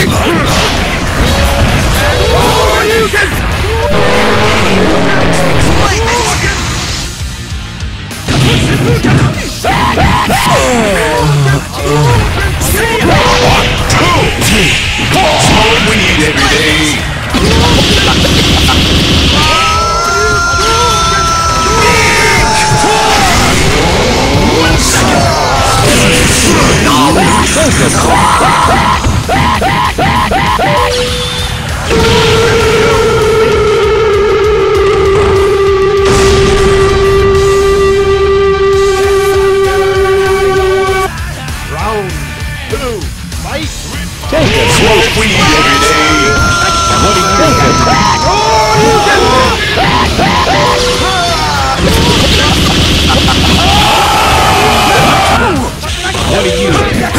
We need every day. Round 2, fight! Take a smoke weed every day. What do you think? What do you think?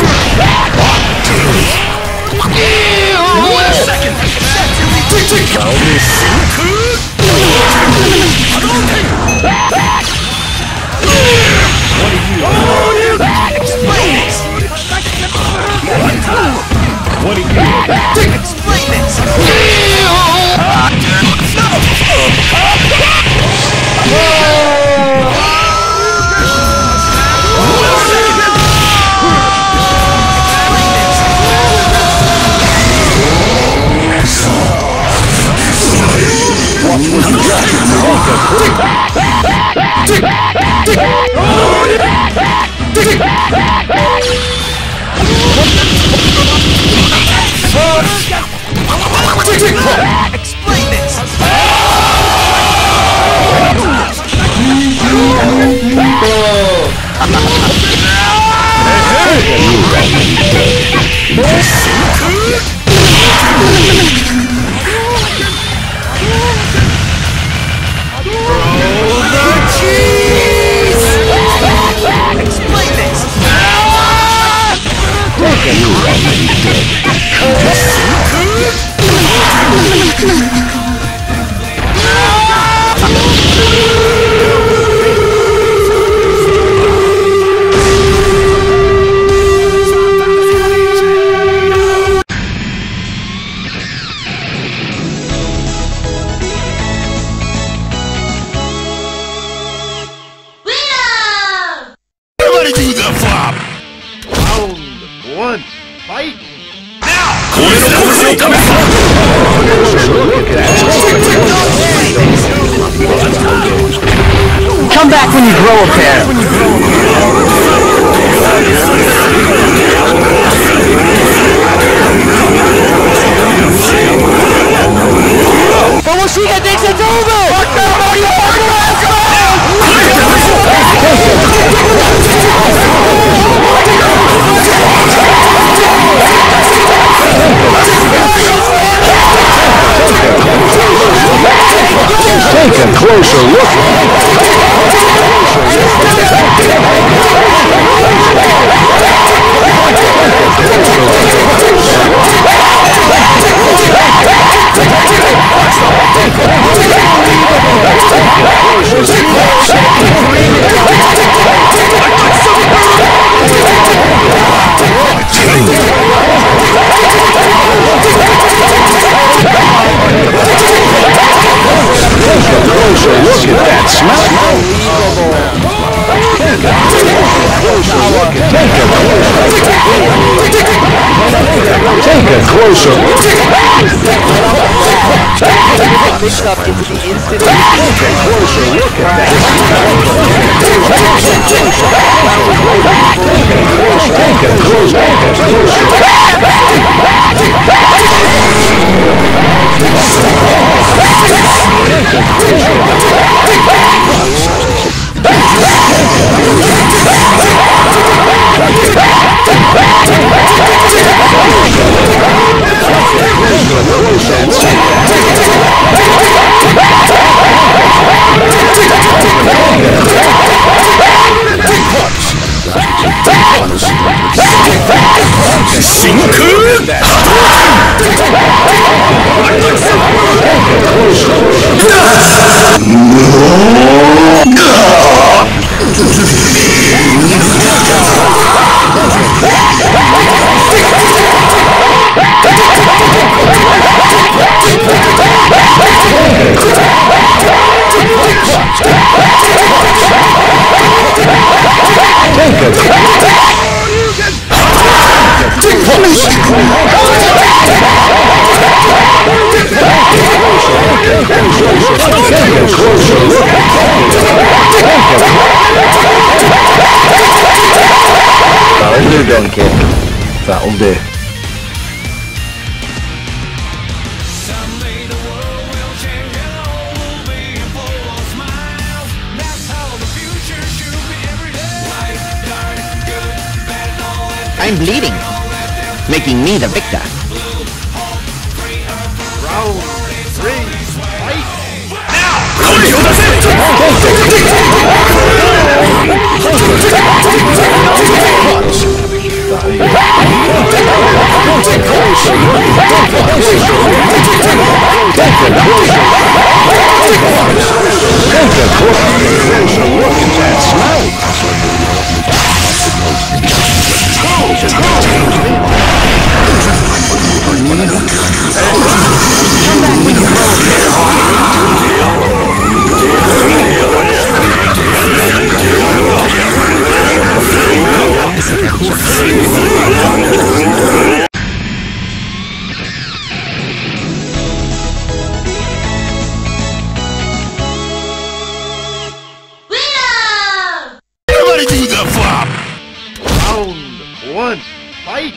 1 second! What do you think? Explain this! Explain this! Come back when you grow a pair. Momoshika thinks it's over! Take a closer look. Look at that smell! Take a closer look! Mixed up into the instant. Take a closer look at that smell! Take a closer Sink! That'll do. I'm bleeding, making me the victor. Round 3, fight! Everybody do the flop! Round 1, fight!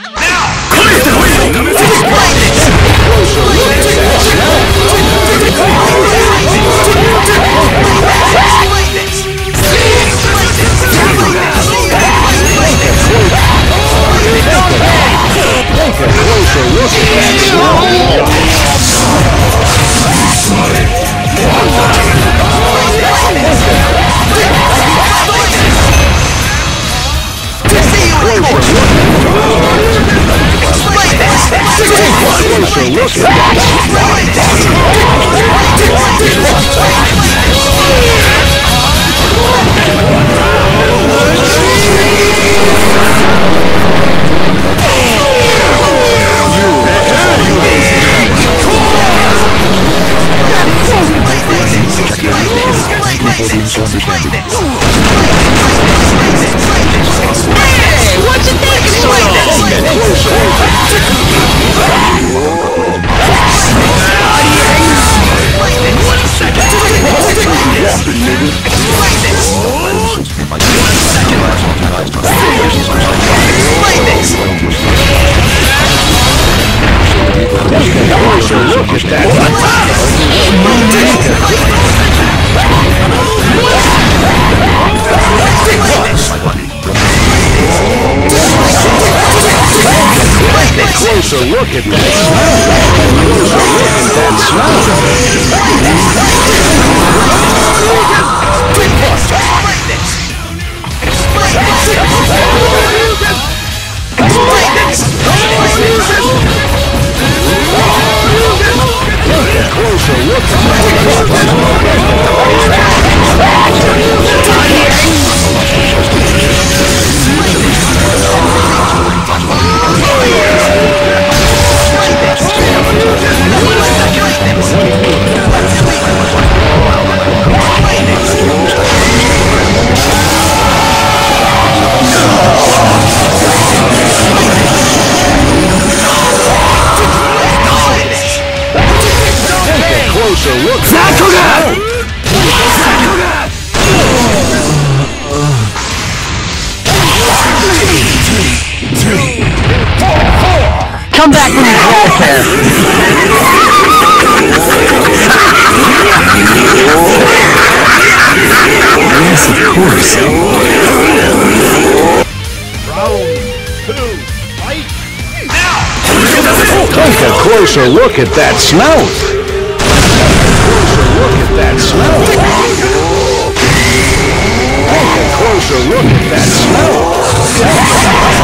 Closer look at Come back when you grow a pair. Yes, of course. Round 2, fight! Take a closer look at that snout. Look at that snout. Take a closer look at that snout.